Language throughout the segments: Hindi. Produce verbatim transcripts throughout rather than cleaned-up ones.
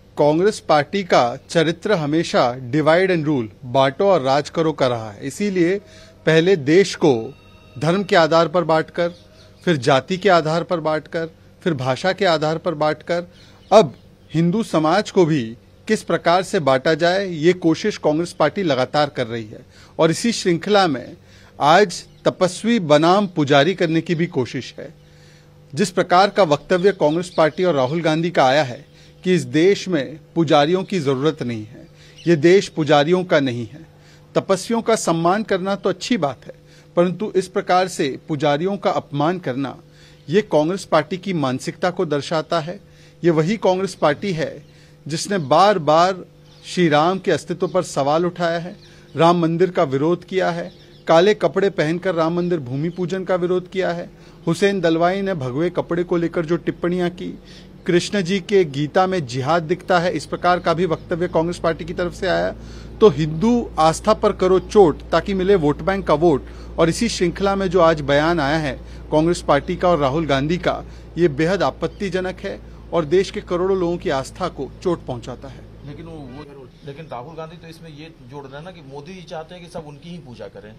कांग्रेस पार्टी का चरित्र हमेशा डिवाइड एंड रूल, बांटो और राज करो का रहा है। इसीलिए पहले देश को धर्म के आधार पर बांटकर, फिर जाति के आधार पर बांटकर, फिर भाषा के आधार पर बांटकर, अब हिंदू समाज को भी किस प्रकार से बांटा जाए, ये कोशिश कांग्रेस पार्टी लगातार कर रही है। और इसी श्रृंखला में आज तपस्वी बनाम पुजारी करने की भी कोशिश है। जिस प्रकार का वक्तव्य कांग्रेस पार्टी और राहुल गांधी का आया है कि इस देश में पुजारियों की जरूरत नहीं है, ये देश पुजारियों का नहीं है। तपस्वियों का सम्मान करना तो अच्छी बात है, परंतु इस प्रकार से पुजारियों का अपमान करना, ये कांग्रेस पार्टी की मानसिकता को दर्शाता है। ये वही कांग्रेस पार्टी है जिसने बार बार श्री राम के अस्तित्व पर सवाल उठाया है, राम मंदिर का विरोध किया है, काले कपड़े पहनकर राम मंदिर भूमि पूजन का विरोध किया है। हुसैन दलवाई ने भगवे कपड़े को लेकर जो टिप्पणियां की, कृष्ण जी के गीता में जिहाद दिखता है, इस प्रकार का भी वक्तव्य कांग्रेस पार्टी की तरफ से आया। तो हिंदू आस्था पर करो चोट ताकि मिले वोट बैंक का वोट। और इसी श्रृंखला में जो आज बयान आया है कांग्रेस पार्टी का और राहुल गांधी का, ये बेहद आपत्तिजनक है और देश के करोड़ों लोगों की आस्था को चोट पहुंचाता है। लेकिन वो, वो लेकिन राहुल गांधी तो इसमें ये जोड़ रहे हैं ना कि मोदी जी चाहते हैं कि सब उनकी ही पूजा करें।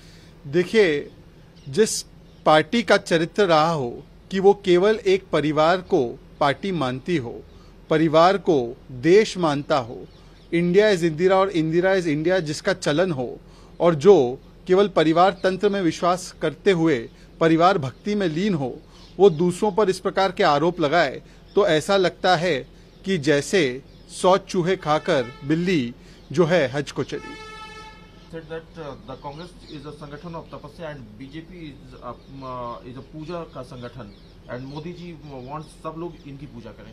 देखिए, जिस पार्टी का चरित्र रहा हो कि वो केवल एक परिवार को पार्टी मानती हो, परिवार को देश मानता हो, इंडिया इज इंदिरा और इंदिरा इज इंडिया जिसका चलन हो, और जो केवल परिवार तंत्र में विश्वास करते हुए परिवार भक्ति में लीन हो, वो दूसरों पर इस प्रकार के आरोप लगाए तो ऐसा लगता है कि जैसे सौ चूहे खाकर बिल्ली जो है हज को चली। Said that uh, the Congress is a संगठन of तपस्या and B J P is a, uh, is a पूजा का संगठन and मोदी जी wants सब लोग इनकी पूजा करें।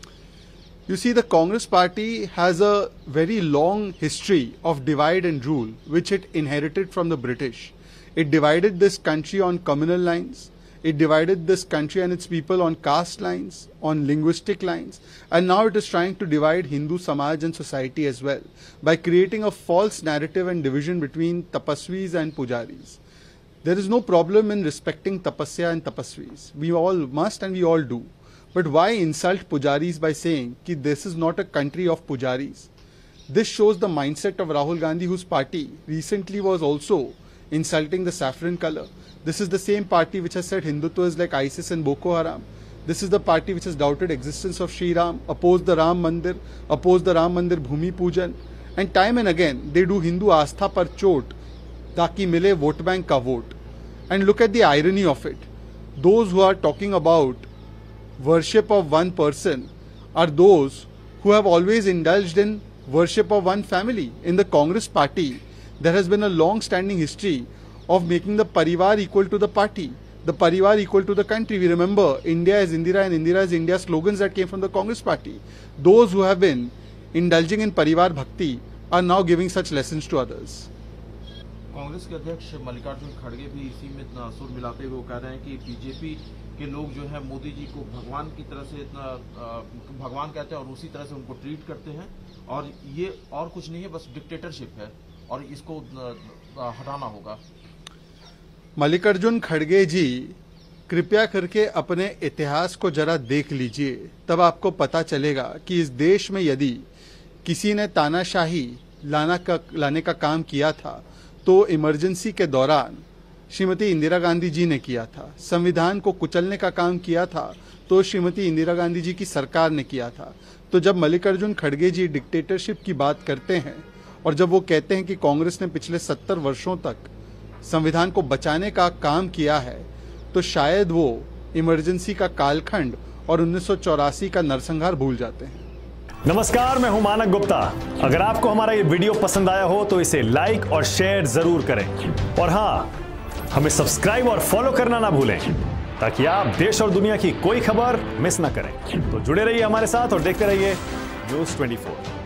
You see, the Congress party has a very long history of divide and rule, which it inherited from the British. It divided this country on communal lines. It divided this country and its people on caste lines, on linguistic lines, and now it is trying to divide Hindu Samaj and society as well by creating a false narrative and division between tapasvis and pujaris. There is no problem in respecting tapasya and tapasvis. We all must and we all do. But why insult pujaris by saying that this is not a country of pujaris? This shows the mindset of Rahul Gandhi, whose party recently was also insulting the saffron color. This is the same party which has said Hindutva is like ISIS and Boko Haram. This is the party which has doubted existence of Shri Ram, opposed the Ram Mandir, opposed the Ram Mandir Bhumi Pujan, and time and again they do Hindu आस्था पर चोट ताकि मिले वोट बैंक का vote. And look at the irony of it. Those who are talking about worship of one person are those who have always indulged in worship of one family. In the Congress party, there has been a long-standing history of making the parivar equal to the party, the parivar equal to the country. We remember India is Indira and Indira is India slogans that came from the Congress party. Those who have been indulging in parivar bhakti are now giving such lessons to others. Congress के अध्यक्ष मल्लिकार्जुन खड़गे भी इसी में इतना सुर मिलाते हुए कह रहे हैं कि बीजेपी के लोग जो है मोदी जी को भगवान की तरह से इतना भगवान कहते हैं और उसी तरह से उनको ट्रीट करते हैं और ये और कुछ नहीं है, बस डिक्टेटरशिप है और इसको हटाना होगा। मल्लिकार्जुन खड़गे जी, कृपया करके अपने इतिहास को जरा देख लीजिए, तब आपको पता चलेगा कि इस देश में यदि किसी ने तानाशाही लाना का लाने का काम किया था तो इमरजेंसी के दौरान श्रीमती इंदिरा गांधी जी ने किया था। संविधान को कुचलने का काम किया था तो श्रीमती इंदिरा गांधी जी की सरकार ने किया था। तो जब मल्लिकार्जुन खड़गे जी डिक्टेटरशिप की बात करते हैं और जब वो कहते हैं कि कांग्रेस ने पिछले सत्तर वर्षों तक संविधान को बचाने का काम किया है, तो शायद वो इमरजेंसी का कालखंड और उन्नीस सौ चौरासी का नरसंहार भूल जाते हैं। नमस्कार, मैं हूं मानक गुप्ता। अगर आपको हमारा ये वीडियो पसंद आया हो तो इसे लाइक और शेयर जरूर करें और हाँ, हमें सब्सक्राइब और फॉलो करना ना भूलें ताकि आप देश और दुनिया की कोई खबर मिस ना करें। तो जुड़े रहिए हमारे साथ और देखते रहिए न्यूज़ चौबीस।